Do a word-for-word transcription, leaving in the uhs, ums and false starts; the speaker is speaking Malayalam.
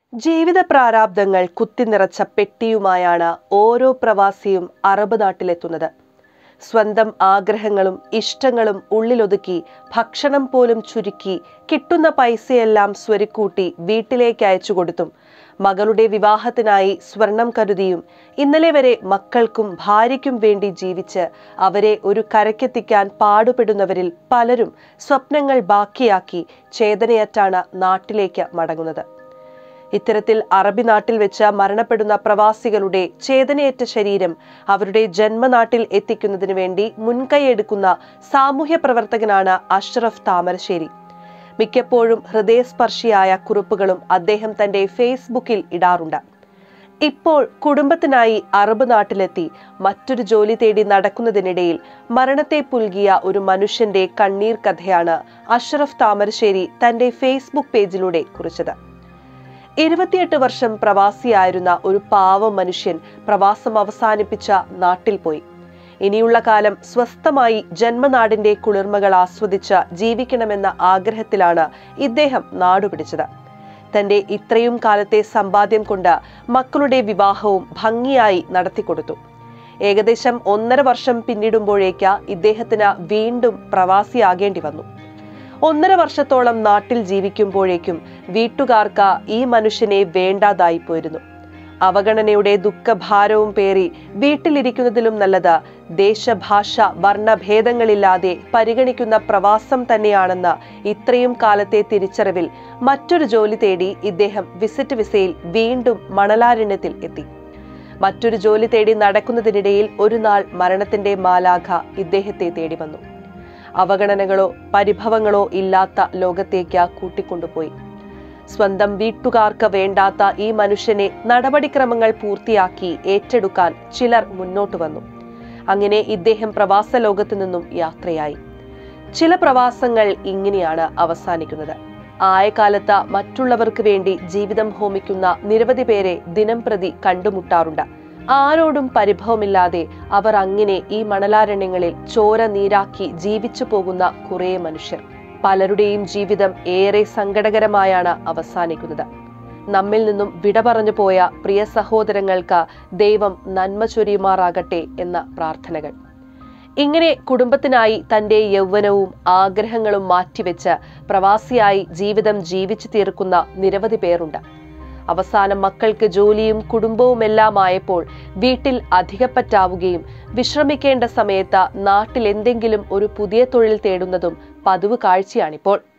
ജീവിത പ്രാരാബ്ദങ്ങൾ കുത്തിനിറച്ച പെട്ടിയുമായാണ് ഓരോ പ്രവാസിയും അറബ് നാട്ടിലെത്തുന്നത്. സ്വന്തം ആഗ്രഹങ്ങളും ഇഷ്ടങ്ങളും ഉള്ളിലൊതുക്കി ഭക്ഷണം പോലും ചുരുക്കി കിട്ടുന്ന പൈസയെല്ലാം സ്വരുക്കൂട്ടി വീട്ടിലേക്ക് അയച്ചു കൊടുത്തും മകളുടെ വിവാഹത്തിനായി സ്വർണം കരുതിയും ഇന്നലെ വരെ മക്കൾക്കും ഭാര്യയ്ക്കും വേണ്ടി ജീവിച്ച് അവരെ ഒരു കരക്കെത്തിക്കാൻ പാടുപെടുന്നവരിൽ പലരും സ്വപ്നങ്ങൾ ബാക്കിയാക്കി ചേതനയറ്റാണ് നാട്ടിലേക്ക് മടങ്ങുന്നത്. ഇത്തരത്തിൽ അറബി നാട്ടിൽ വെച്ച് മരണപ്പെടുന്ന പ്രവാസികളുടെ ചേതനയേറ്റ ശരീരം അവരുടെ ജന്മനാട്ടിൽ എത്തിക്കുന്നതിന് വേണ്ടി മുൻകൈയെടുക്കുന്ന സാമൂഹ്യ പ്രവർത്തകനാണ് അഷ്റഫ് താമരശ്ശേരി. മിക്കപ്പോഴും ഹൃദയസ്പർശിയായ കുറിപ്പുകളും അദ്ദേഹം തന്റെ ഫേസ്ബുക്കിൽ ഇടാറുണ്ട്. ഇപ്പോൾ കുടുംബത്തിനായി അറബ് നാട്ടിലെത്തി മറ്റൊരു ജോലി തേടി നടക്കുന്നതിനിടയിൽ മരണത്തെ പുൽകിയ ഒരു മനുഷ്യന്റെ കണ്ണീർ കഥയാണ് അഷ്റഫ് താമരശ്ശേരി തന്റെ ഫേസ്ബുക്ക് പേജിലൂടെ കുറിച്ചത്. ഇരുപത്തിയെട്ട് വർഷം പ്രവാസിയായിരുന്ന ഒരു പാവം മനുഷ്യൻ പ്രവാസം അവസാനിപ്പിച്ച നാട്ടിൽ പോയി. ഇനിയുള്ള കാലം സ്വസ്ഥമായി ജന്മനാടിന്റെ കുളിർമകൾ ആസ്വദിച്ച് ജീവിക്കണമെന്ന ആഗ്രഹത്തിലാണ് ഇദ്ദേഹം നാടുപിടിച്ചത്. തന്റെ ഇത്രയും കാലത്തെ സമ്പാദ്യം കൊണ്ട് മക്കളുടെ വിവാഹവും ഭംഗിയായി നടത്തിക്കൊടുത്തു. ഏകദേശം ഒന്നര വർഷം പിന്നിടുമ്പോഴേക്ക് ഇദ്ദേഹത്തിന് വീണ്ടും പ്രവാസിയാകേണ്ടി വന്നു. ഒന്നര വർഷത്തോളം നാട്ടിൽ ജീവിക്കുമ്പോഴേക്കും വീട്ടുകാർക്ക് ഈ മനുഷ്യനെ വേണ്ടാതായി പോയിരുന്നു. അവഗണനയുടെ ദുഃഖഭാരവും പേറി വീട്ടിലിരിക്കുന്നതിലും നല്ലത് ദേശഭാഷ വർണ്ണഭേദങ്ങളില്ലാതെ പരിഗണിക്കുന്ന പ്രവാസം തന്നെയാണെന്ന് ഇത്രയും കാലത്തെ തിരിച്ചറിവിൽ മറ്റൊരു ജോലി തേടി ഇദ്ദേഹം വിസിറ്റ് വിസയിൽ വീണ്ടും മണലാരണ്യത്തിൽ എത്തി. മറ്റൊരു ജോലി തേടി നടക്കുന്നതിനിടയിൽ ഒരു നാൾ മരണത്തിന്റെ മാലാഖ ഇദ്ദേഹത്തെ തേടി വന്നു. അവഗണനകളോ പരിഭവങ്ങളോ ഇല്ലാത്ത ലോകത്തേക്ക് കൂട്ടിക്കൊണ്ടുപോയി. സ്വന്തം വീട്ടുകാർക്ക് വേണ്ടാത്ത ഈ മനുഷ്യനെ നടപടിക്രമങ്ങൾ പൂർത്തിയാക്കി ഏറ്റെടുക്കാൻ ചിലർ മുന്നോട്ട് വന്നു. അങ്ങനെ ഇദ്ദേഹം പ്രവാസ ലോകത്തു നിന്നും യാത്രയായി. ചില പ്രവാസങ്ങൾ ഇങ്ങനെയാണ് അവസാനിക്കുന്നത്. ആയകാലത്ത് മറ്റുള്ളവർക്ക് വേണ്ടി ജീവിതം ഹോമിക്കുന്ന നിരവധി പേരെ ദിനം പ്രതി കണ്ടുമുട്ടാറുണ്ട്. ആരോടും പരിഭവമില്ലാതെ അവർ അങ്ങനെ ഈ മണലാരണ്യങ്ങളിൽ ചോര നീരാക്കി ജീവിച്ചു പോകുന്ന കുറേ മനുഷ്യർ. പലരുടെയും ജീവിതം ഏറെ സങ്കടകരമായാണ് അവസാനിക്കുന്നത്. നമ്മിൽ നിന്നും വിട പറഞ്ഞു പോയ പ്രിയ സഹോദരങ്ങൾക്ക് ദൈവം നന്മ ചൊരിയുമാറാകട്ടെ എന്ന പ്രാർത്ഥനകൾ. ഇങ്ങനെ കുടുംബത്തിനായി തന്റെ യൗവനവും ആഗ്രഹങ്ങളും മാറ്റിവെച്ച് പ്രവാസിയായി ജീവിതം ജീവിച്ചു തീർക്കുന്ന നിരവധി പേരുണ്ട്. അവസാനം മക്കൾക്ക് ജോലിയും കുടുംബവും എല്ലാം ആയപ്പോൾ വീട്ടിൽ അധികപ്പറ്റാവുകയും വിശ്രമിക്കേണ്ട സമയത്ത് നാട്ടിൽ എന്തെങ്കിലും ഒരു പുതിയ തൊഴിൽ തേടുന്നതും പതിവ് കാഴ്ചയാണിപ്പോൾ.